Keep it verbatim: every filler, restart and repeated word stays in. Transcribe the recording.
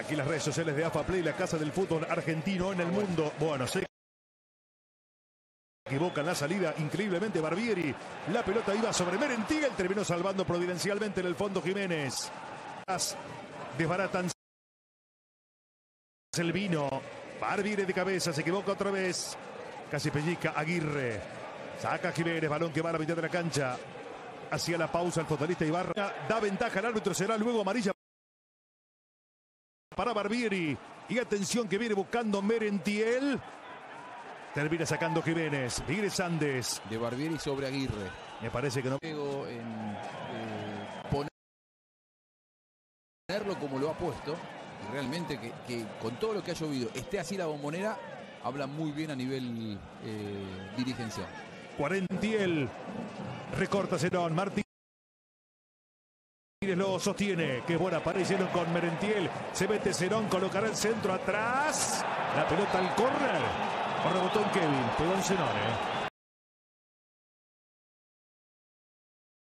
Aquí las redes sociales de AFA Play, la casa del fútbol argentino en el mundo. Bueno, se equivoca en la salida, increíblemente Barbieri. La pelota iba sobre Merentiel, terminó salvando providencialmente en el fondo Jiménez. Desbaratan el vino. Barbieri de cabeza, se equivoca otra vez. Casi pellizca Aguirre. Saca Jiménez, balón que va a la mitad de la cancha. Hacia la pausa el futbolista Ibarra. Da ventaja al árbitro, será luego amarilla para Barbieri. Y atención que viene buscando Merentiel. Termina sacando Jiménez. Tigres Andes. De Barbieri sobre Aguirre. Me parece que no. En, eh, ponerlo como lo ha puesto. Y realmente que, que con todo lo que ha llovido esté así la Bombonera, habla muy bien a nivel eh, dirigencial. Cuarentiel. Recorta Cerón. Martínez lo sostiene. Qué buena aparición con Merentiel. Se mete Cerón. Colocará el centro atrás. La pelota al córner. Rebotó en Kevin. Pegó en Cerón, eh.